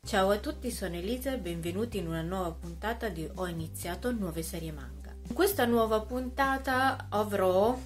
Ciao a tutti, sono Elisa e benvenuti in una nuova puntata di Ho iniziato nuove serie manga. In questa nuova puntata avrò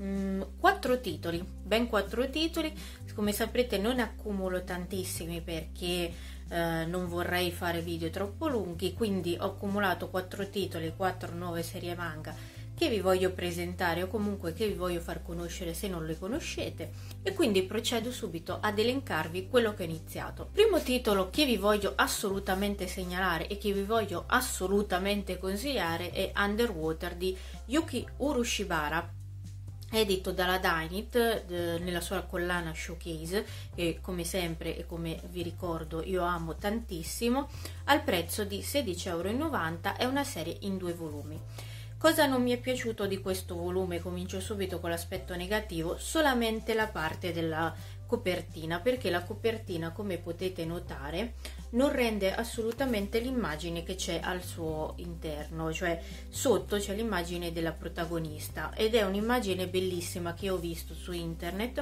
4 titoli, ben 4 titoli. Come saprete non accumulo tantissimi perché non vorrei fare video troppo lunghi, quindi ho accumulato 4 titoli, 4 nuove serie manga che vi voglio presentare o comunque che vi voglio far conoscere se non le conoscete, e quindi procedo subito ad elencarvi quello che ho iniziato. Primo titolo che vi voglio assolutamente segnalare e che vi voglio assolutamente consigliare è Underwater di Yuki Urushibara, edito dalla Dynit nella sua collana Showcase, che come sempre e come vi ricordo io amo tantissimo, al prezzo di 16,90 €. È una serie in 2 volumi. Cosa non mi è piaciuto di questo volume? Comincio subito con l'aspetto negativo, solamente la parte della copertina, perché la copertina, come potete notare, non rende assolutamente l'immagine che c'è al suo interno, cioè sotto c'è l'immagine della protagonista ed è un'immagine bellissima che ho visto su internet,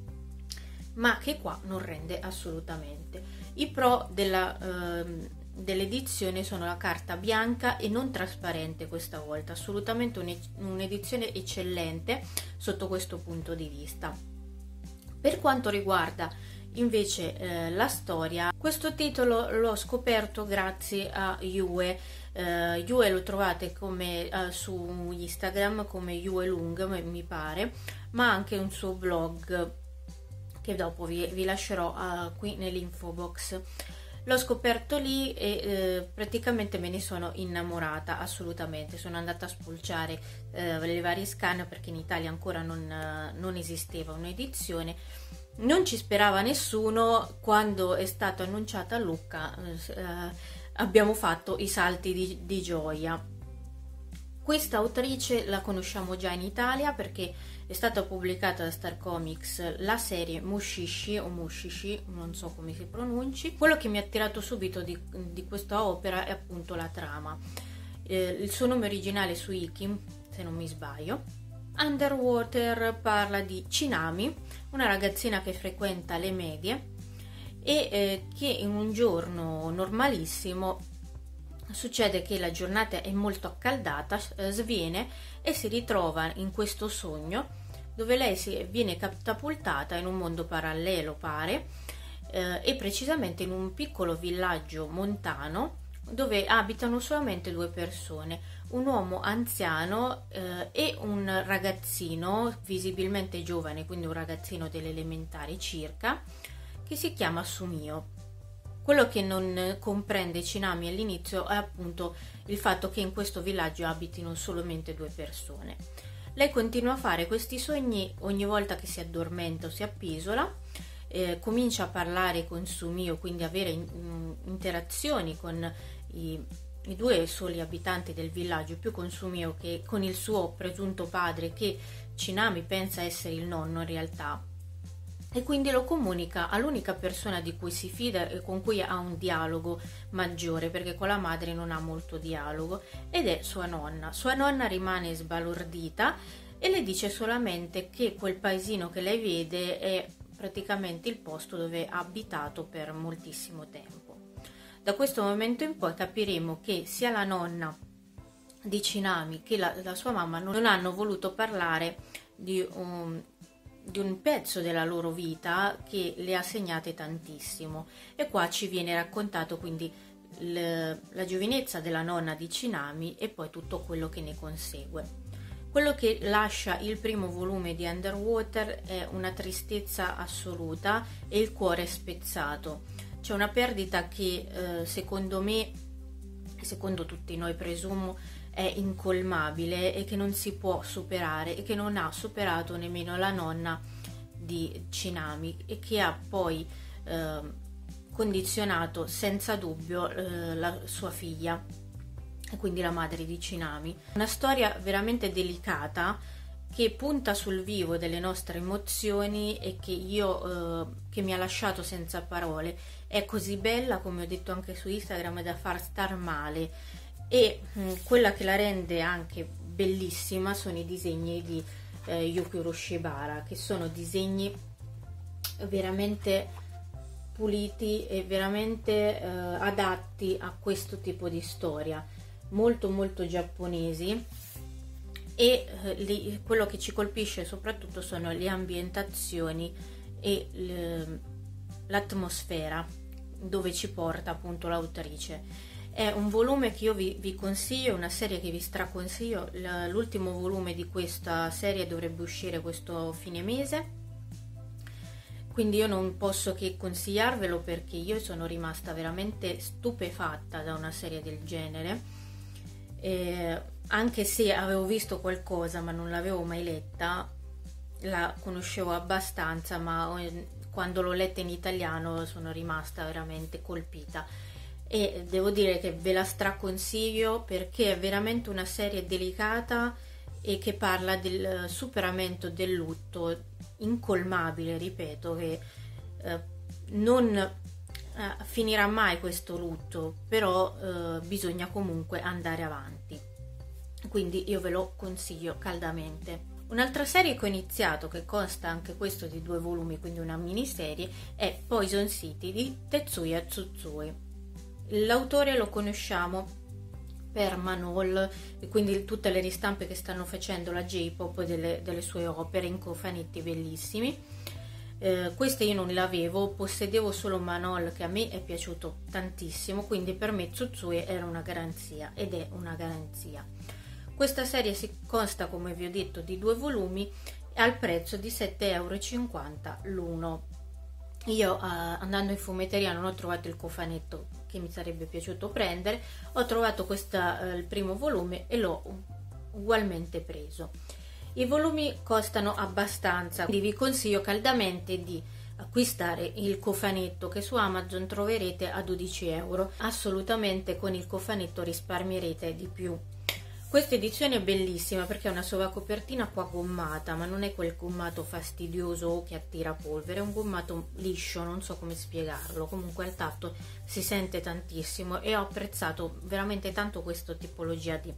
ma che qua non rende assolutamente. I pro dell'edizione sono la carta bianca e non trasparente questa volta, assolutamente un'edizione eccellente sotto questo punto di vista. Per quanto riguarda invece la storia, questo titolo l'ho scoperto grazie a Yue. Yue lo trovate come su Instagram come Yue Lung mi pare, ma anche un suo blog che dopo vi lascerò qui nell'info box. L'ho scoperto lì e praticamente me ne sono innamorata assolutamente. Sono andata a spulciare le varie scan perché in Italia ancora non esisteva un'edizione. Non ci sperava nessuno. Quando è stato annunciata a Lucca abbiamo fatto i salti di gioia. Questa autrice la conosciamo già in Italia perché è stata pubblicata da Star Comics la serie Mushishi o Mushishi, non so come si pronunci. Quello che mi ha attirato subito di questa opera è appunto la trama. Il suo nome originale su Iki, se non mi sbaglio. Underwater parla di Chinami, una ragazzina che frequenta le medie e che in un giorno normalissimo succede che la giornata è molto accaldata, sviene e si ritrova in questo sogno dove lei viene catapultata in un mondo parallelo, pare, e precisamente in un piccolo villaggio montano dove abitano solamente 2 persone, un uomo anziano e un ragazzino visibilmente giovane, quindi un ragazzino delle elementari circa, che si chiama Sumio. Quello che non comprende Chinami all'inizio è appunto il fatto che in questo villaggio abitino solamente 2 persone. Lei continua a fare questi sogni ogni volta che si addormenta o si appisola, comincia a parlare con Sumio, quindi avere interazioni con i 2 soli abitanti del villaggio, più con Sumio che con il suo presunto padre, che Chinami pensa essere il nonno in realtà. E quindi lo comunica all'unica persona di cui si fida e con cui ha un dialogo maggiore, perché con la madre non ha molto dialogo, ed è sua nonna. Sua nonna rimane sbalordita e le dice solamente che quel paesino che lei vede è praticamente il posto dove ha abitato per moltissimo tempo. Da questo momento in poi capiremo che sia la nonna di Chinami che la sua mamma non hanno voluto parlare di un pezzo della loro vita che le ha segnate tantissimo, e qua ci viene raccontato quindi la giovinezza della nonna di Chinami e poi tutto quello che ne consegue. Quello che lascia il primo volume di Underwater è una tristezza assoluta e il cuore spezzato. C'è una perdita che secondo me, secondo tutti noi presumo, è incolmabile e che non si può superare e che non ha superato nemmeno la nonna di Chinami, e che ha poi condizionato senza dubbio la sua figlia e quindi la madre di Chinami. Una storia veramente delicata che punta sul vivo delle nostre emozioni e che mi ha lasciato senza parole. È così bella, come ho detto anche su Instagram, da far star male. E quella che la rende anche bellissima sono i disegni di Yuki Urushibara, che sono disegni veramente puliti e veramente adatti a questo tipo di storia, molto molto giapponesi. E quello che ci colpisce soprattutto sono le ambientazioni e l'atmosfera dove ci porta appunto l'autrice. È un volume che io vi consiglio, una serie che vi straconsiglio. L'ultimo volume di questa serie dovrebbe uscire questo fine mese, quindi io non posso che consigliarvelo, perché io sono rimasta veramente stupefatta da una serie del genere, anche se avevo visto qualcosa ma non l'avevo mai letta. La conoscevo abbastanza, ma quando l'ho letta in italiano sono rimasta veramente colpita, e devo dire che ve la straconsiglio perché è veramente una serie delicata e che parla del superamento del lutto incolmabile, ripeto, che non finirà mai questo lutto, però bisogna comunque andare avanti, quindi io ve lo consiglio caldamente. Un'altra serie che ho iniziato, che consta anche questo di 2 volumi, quindi una miniserie, è Poison City di Tetsuya Tsutsui. L'autore lo conosciamo per Manol, e quindi tutte le ristampe che stanno facendo la J-Pop delle sue opere in cofanetti bellissimi. Queste io non le avevo, possedevo solo Manol, che a me è piaciuto tantissimo, quindi per me Tsutsui era una garanzia, ed è una garanzia. Questa serie si consta, come vi ho detto, di 2 volumi al prezzo di 7,50 € l'uno. Io andando in fumetteria non ho trovato il cofanetto che mi sarebbe piaciuto prendere, ho trovato il primo volume e l'ho ugualmente preso. I volumi costano abbastanza, quindi vi consiglio caldamente di acquistare il cofanetto, che su Amazon troverete a 12 €. Assolutamente con il cofanetto risparmierete di più. Questa edizione è bellissima perché è una sovracopertina qua gommata, ma non è quel gommato fastidioso che attira polvere, è un gommato liscio, non so come spiegarlo, comunque al tatto si sente tantissimo, e ho apprezzato veramente tanto questa tipologia di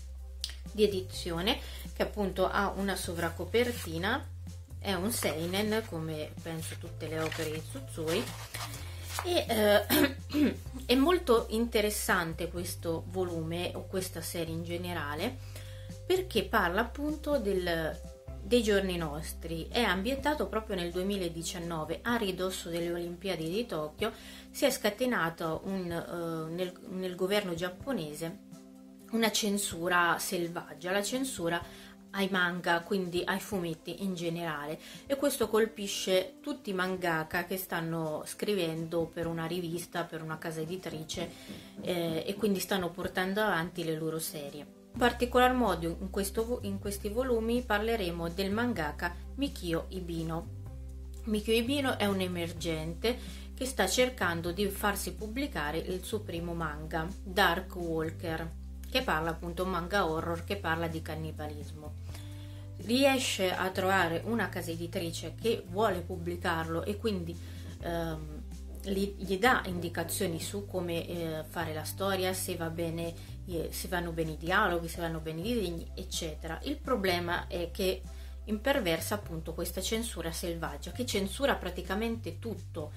edizione, che appunto ha una sovracopertina, è un seinen come penso tutte le opere di Tsutsui, e è molto interessante questo volume, o questa serie in generale, perché parla appunto dei giorni nostri. È ambientato proprio nel 2019, a ridosso delle Olimpiadi di Tokyo. Si è scatenato nel governo giapponese una censura selvaggia, la censura ai manga, quindi ai fumetti in generale, e questo colpisce tutti i mangaka che stanno scrivendo per una rivista, per una casa editrice, e quindi stanno portando avanti le loro serie. In particolar modo in questi volumi parleremo del mangaka Mikio Ibino. Mikio Ibino è un emergente che sta cercando di farsi pubblicare il suo primo manga, Dark Walker, che parla appunto, un manga horror che parla di cannibalismo. Riesce a trovare una casa editrice che vuole pubblicarlo, e quindi gli dà indicazioni su come fare la storia, se va bene, se vanno bene i dialoghi, se vanno bene i disegni, eccetera. Il problema è che imperversa appunto questa censura selvaggia, che censura praticamente tutto,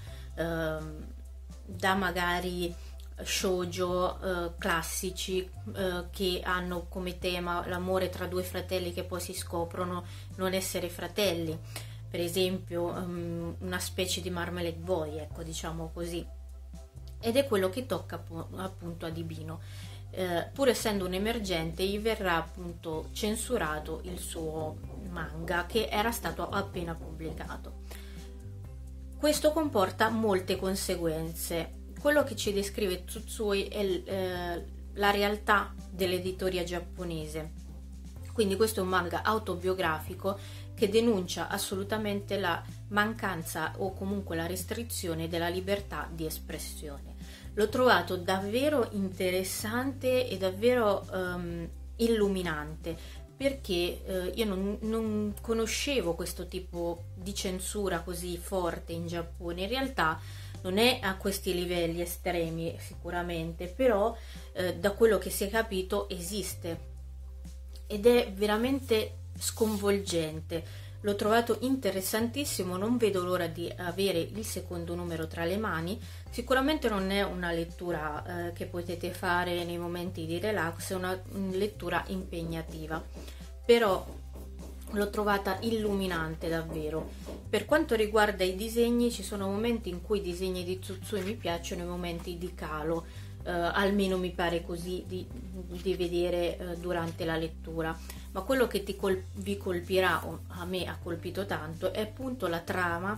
da magari shoujo classici che hanno come tema l'amore tra 2 fratelli che poi si scoprono non essere fratelli, per esempio una specie di Marmalade Boy, ecco, diciamo così, ed è quello che tocca appunto ad Ibino. Pur essendo un emergente, gli verrà appunto censurato il suo manga che era stato appena pubblicato. Questo comporta molte conseguenze. Quello che ci descrive Tsutsui è la realtà dell'editoria giapponese, quindi questo è un manga autobiografico che denuncia assolutamente la mancanza o comunque la restrizione della libertà di espressione. L'ho trovato davvero interessante e davvero illuminante, perché io non conoscevo questo tipo di censura così forte in Giappone. In realtà non è a questi livelli estremi sicuramente, però da quello che si è capito esiste, ed è veramente sconvolgente. l'ho trovato interessantissimo, non vedo l'ora di avere il secondo numero tra le mani. Sicuramente non è una lettura che potete fare nei momenti di relax, è una lettura impegnativa, però l'ho trovata illuminante davvero. Per quanto riguarda i disegni, ci sono momenti in cui i disegni di Tsutsui mi piacciono e momenti di calo, almeno mi pare così di vedere durante la lettura. Ma quello che vi colpirà, o a me ha colpito tanto, è appunto la trama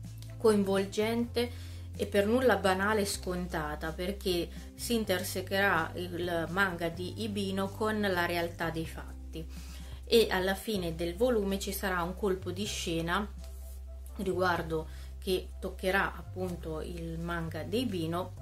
coinvolgente e per nulla banale e scontata, perché si intersecherà il manga di Ibino con la realtà dei fatti, e alla fine del volume ci sarà un colpo di scena riguardo che toccherà appunto il manga di Ibino,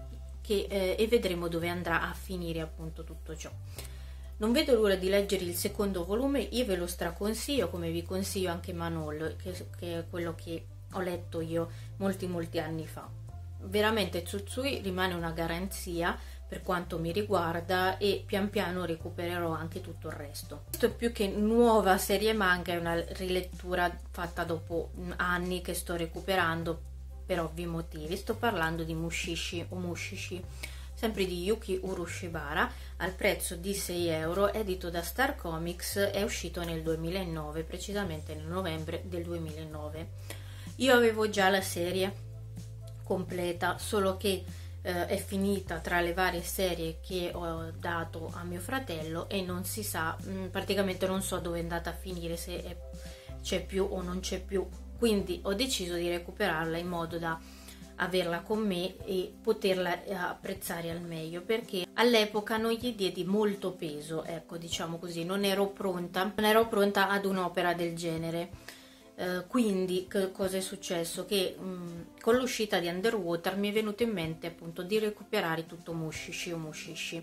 e vedremo dove andrà a finire appunto tutto ciò. Non vedo l'ora di leggere il secondo volume, io ve lo straconsiglio, come vi consiglio anche Manol, che è quello che ho letto io molti anni fa. Veramente Tsutsui rimane una garanzia per quanto mi riguarda, e pian piano recupererò anche tutto il resto. Questo è più che nuova serie manga, è una rilettura fatta dopo anni che sto recuperando per ovvi motivi. Sto parlando di Mushishi o Mushishi, sempre di Yuki Urushibara, al prezzo di 6 euro, edito da Star Comics, è uscito nel 2009, precisamente nel novembre del 2009. Io avevo già la serie completa, solo che è finita tra le varie serie che ho dato a mio fratello e non si sa, praticamente non so dove è andata a finire, se c'è più o non c'è più, quindi ho deciso di recuperarla in modo da averla con me e poterla apprezzare al meglio, perché all'epoca non gli diedi molto peso, ecco, diciamo così, non ero pronta ad un'opera del genere. Quindi cosa è successo? Che con l'uscita di Underwater mi è venuto in mente appunto di recuperare tutto Mushishi o Mushishi,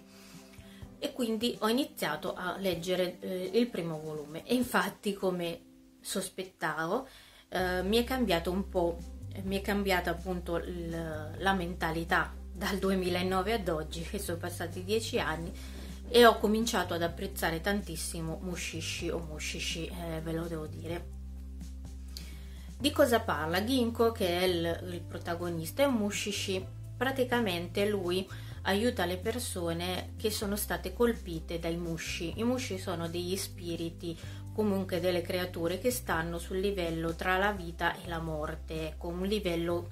e quindi ho iniziato a leggere il primo volume, e infatti, come sospettavo, mi è cambiato un po', mi è cambiata appunto la mentalità dal 2009 ad oggi, che sono passati 10 anni, e ho cominciato ad apprezzare tantissimo Mushishi o Mushishi, ve lo devo dire. Di cosa parla? Ginko, che è il protagonista, è un Mushishi. Praticamente lui aiuta le persone che sono state colpite dai mushi. I mushi sono degli spiriti, comunque delle creature che stanno sul livello tra la vita e la morte, ecco, un livello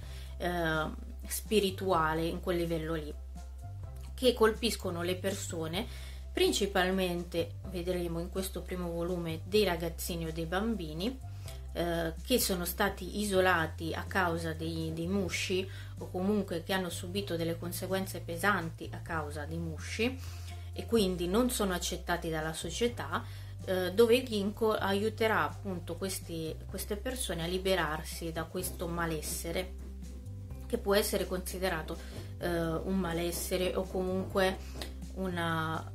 spirituale, in quel livello lì, che colpiscono le persone, principalmente, vedremo in questo primo volume, dei ragazzini o dei bambini che sono stati isolati a causa dei mushi, o comunque che hanno subito delle conseguenze pesanti a causa dei mushi, e quindi non sono accettati dalla società, dove Ginko aiuterà appunto queste persone a liberarsi da questo malessere, che può essere considerato un malessere, o comunque una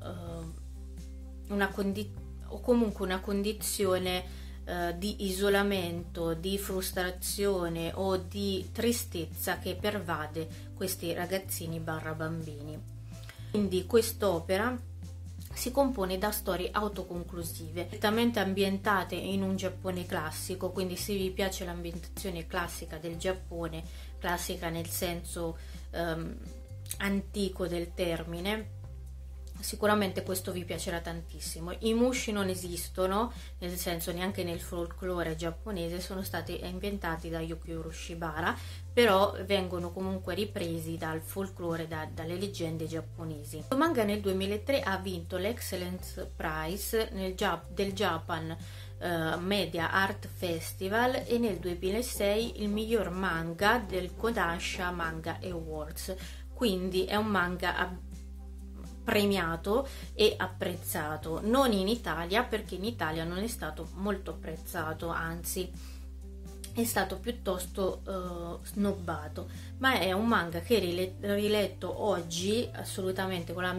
condizione di isolamento, di frustrazione o di tristezza che pervade questi ragazzini barra bambini. Quindi quest'opera si compone da storie autoconclusive, prettamente ambientate in un Giappone classico, quindi se vi piace l'ambientazione classica del Giappone, classica nel senso antico del termine, sicuramente questo vi piacerà tantissimo. I mushi non esistono, nel senso neanche nel folklore giapponese, sono stati inventati da Yuki Urushibara, però vengono comunque ripresi dal folklore, dalle leggende giapponesi. Il manga nel 2003 ha vinto l'Excellence Prize del Japan Media Art Festival, e nel 2006 il miglior manga del Kodansha Manga Awards, quindi è un manga premiato e apprezzato, non in Italia, perché in Italia non è stato molto apprezzato, anzi è stato piuttosto snobbato, ma è un manga che riletto oggi assolutamente con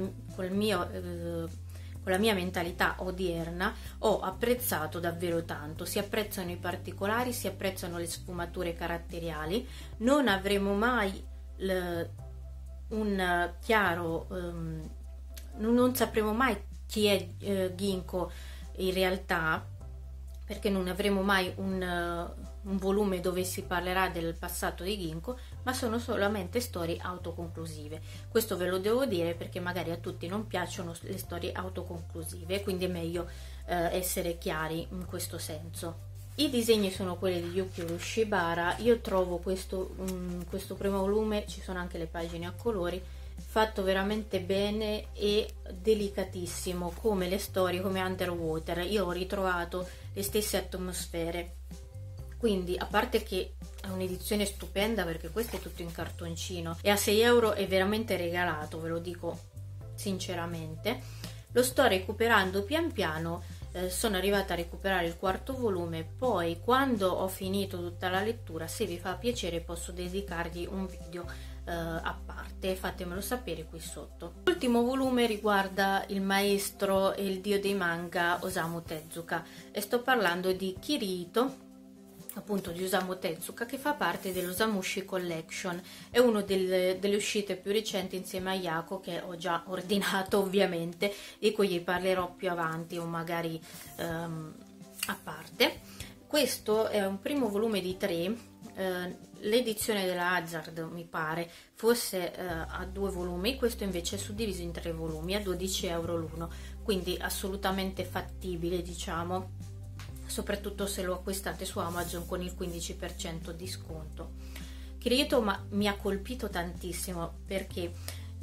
la mia mentalità odierna ho apprezzato davvero tanto. Si apprezzano i particolari, si apprezzano le sfumature caratteriali, non avremo mai un chiaro non sapremo mai chi è Ginko in realtà, perché non avremo mai un volume dove si parlerà del passato di Ginko, ma sono solamente storie autoconclusive. Questo ve lo devo dire perché magari a tutti non piacciono le storie autoconclusive, quindi è meglio essere chiari in questo senso. I disegni sono quelli di Yuki Urushibara. Io trovo questo primo volume, ci sono anche le pagine a colori, fatto veramente bene e delicatissimo, come le storie, come Underwater. Io ho ritrovato le stesse atmosfere, quindi a parte che è un'edizione stupenda perché questo è tutto in cartoncino e a 6 euro è veramente regalato, ve lo dico sinceramente. Lo sto recuperando pian piano, sono arrivata a recuperare il quarto volume, poi quando ho finito tutta la lettura, se vi fa piacere, posso dedicargli un video a parte, fatemelo sapere qui sotto. L'ultimo volume riguarda il maestro e il dio dei manga Osamu Tezuka e sto parlando di Kirito, appunto di Osamu Tezuka, che fa parte dell'Osamushi Collection. È una delle uscite più recenti insieme a Yako, che ho già ordinato ovviamente, di cui vi parlerò più avanti o magari a parte. Questo è un primo volume di 3, l'edizione della Hazard mi pare fosse a 2 volumi, questo invece è suddiviso in 3 volumi a 12 euro l'uno, quindi assolutamente fattibile, diciamo, soprattutto se lo acquistate su Amazon con il 15% di sconto. Kirito mi ha colpito tantissimo perché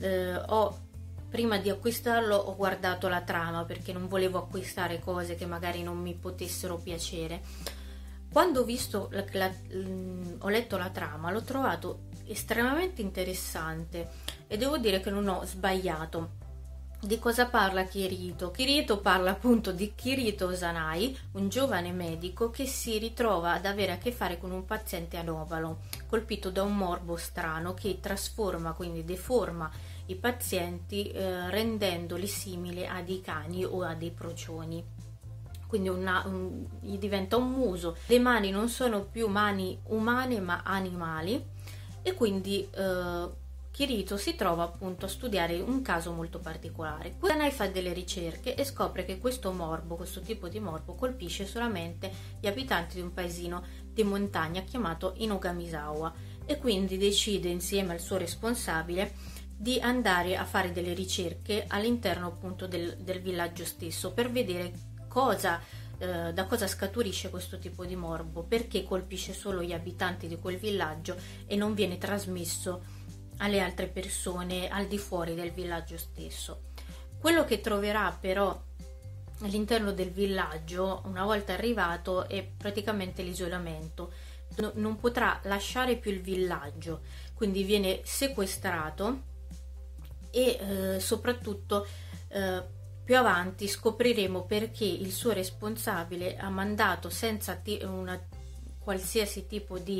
prima di acquistarlo ho guardato la trama perché non volevo acquistare cose che magari non mi potessero piacere. Quando ho letto la trama, l'ho trovato estremamente interessante e devo dire che non ho sbagliato. Di cosa parla Kirito? Kirito parla appunto di Kirito Osanai, un giovane medico che si ritrova ad avere a che fare con un paziente anomalo, colpito da un morbo strano che trasforma, quindi deforma i pazienti, rendendoli simili a dei cani o a dei procioni. Quindi gli diventa un muso, le mani non sono più mani umane ma animali, e quindi Kirito si trova appunto a studiare un caso molto particolare. Kusanai fa delle ricerche e scopre che questo tipo di morbo colpisce solamente gli abitanti di un paesino di montagna chiamato Inogamisawa, e quindi decide insieme al suo responsabile di andare a fare delle ricerche all'interno appunto del villaggio stesso per vedere da cosa scaturisce questo tipo di morbo, perché colpisce solo gli abitanti di quel villaggio e non viene trasmesso alle altre persone al di fuori del villaggio stesso. Quello che troverà però all'interno del villaggio una volta arrivato è praticamente l'isolamento. Non potrà lasciare più il villaggio, quindi viene sequestrato e soprattutto più avanti scopriremo perché il suo responsabile ha mandato senza una qualsiasi tipo di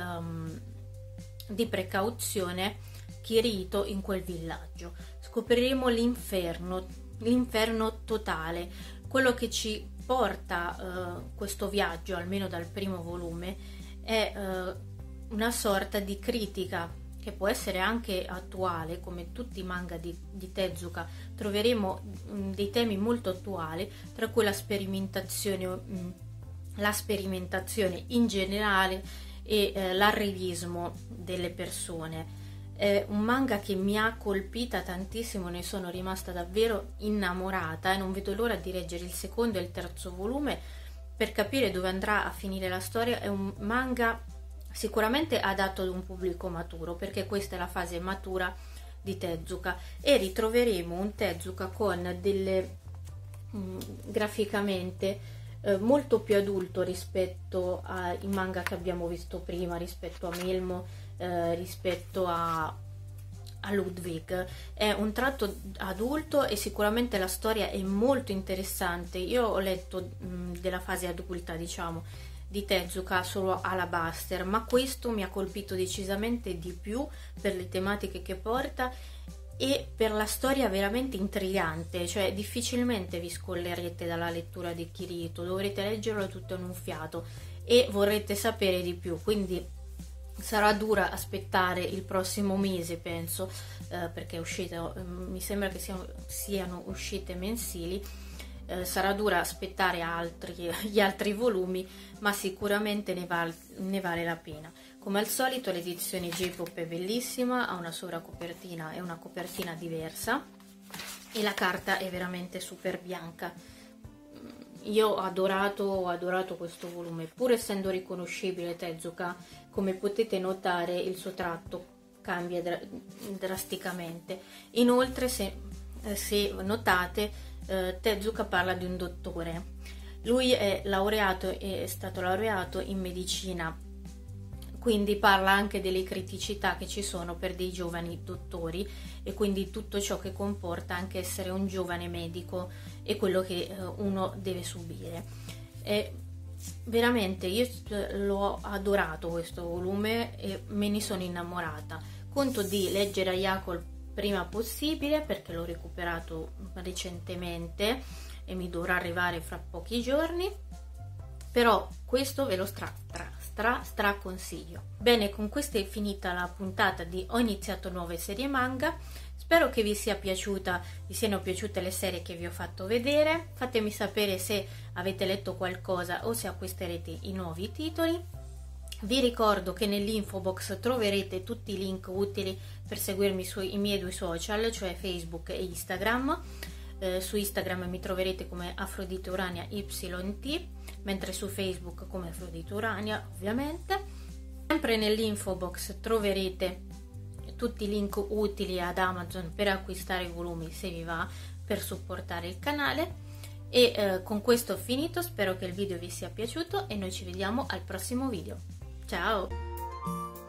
precauzione Kirito in quel villaggio. Scopriremo l'inferno totale. Quello che ci porta questo viaggio, almeno dal primo volume, è una sorta di critica che può essere anche attuale, come tutti i manga di Tezuka. Troveremo dei temi molto attuali, tra cui la sperimentazione in generale e l'arrivismo delle persone. È un manga che mi ha colpita tantissimo, ne sono rimasta davvero innamorata e non vedo l'ora di leggere il secondo e il terzo volume per capire dove andrà a finire la storia. È un manga sicuramente adatto ad un pubblico maturo, perché questa è la fase matura di Tezuka, e ritroveremo un Tezuka con delle graficamente molto più adulto rispetto ai manga che abbiamo visto prima, rispetto a Melmo, rispetto a Ludwig. È un tratto adulto e sicuramente la storia è molto interessante. Io ho letto della fase adulta, diciamo, di Tezuka solo Alabaster, ma questo mi ha colpito decisamente di più per le tematiche che porta e per la storia veramente intrigante, cioè difficilmente vi scollerete dalla lettura di Kirito, dovrete leggerlo tutto in un fiato e vorrete sapere di più, quindi sarà dura aspettare il prossimo mese, penso, perché è uscita, mi sembra che siano uscite mensili. sarà dura aspettare gli altri volumi, ma sicuramente ne vale la pena. Come al solito l'edizione J-Pop è bellissima, ha una sovracopertina e una copertina diversa e la carta è veramente super bianca. Io ho adorato questo volume, pur essendo riconoscibile Tezuka. Come potete notare il suo tratto cambia drasticamente. Inoltre, se notate, Tezuka parla di un dottore. Lui è stato laureato in medicina, quindi parla anche delle criticità che ci sono per dei giovani dottori e quindi tutto ciò che comporta anche essere un giovane medico e quello che uno deve subire. E veramente io l'ho adorato questo volume e me ne sono innamorata. Conto di leggere Ayako il prima possibile perché l'ho recuperato recentemente e mi dovrà arrivare fra pochi giorni, però questo ve lo stra consiglio. Bene, con questo è finita la puntata di Ho iniziato nuove serie manga. Spero che vi siano piaciute le serie che vi ho fatto vedere. Fatemi sapere se avete letto qualcosa o se acquisterete i nuovi titoli. Vi ricordo che nell'info box troverete tutti i link utili per seguirmi sui miei due social, cioè Facebook e Instagram. Su Instagram mi troverete come Afrodite Urania YT, mentre su Facebook come Afrodite Urania, ovviamente. Sempre nell'info box troverete tutti i link utili ad Amazon per acquistare i volumi se vi va, per supportare il canale. E con questo ho finito, spero che il video vi sia piaciuto e noi ci vediamo al prossimo video. Ciao!